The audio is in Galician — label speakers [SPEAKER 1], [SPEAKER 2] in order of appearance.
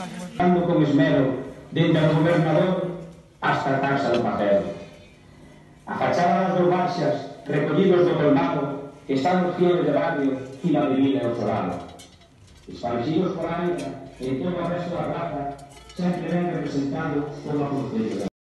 [SPEAKER 1] dando con esmero dende o gobernador hasta a taxa do papel. A fachada das Barxas, recollidos do colmado, están os cielos de barrio e la bebida e o solado. Esparecidos por aire, en todo o resto da raza, sempre ben representado por a Concello.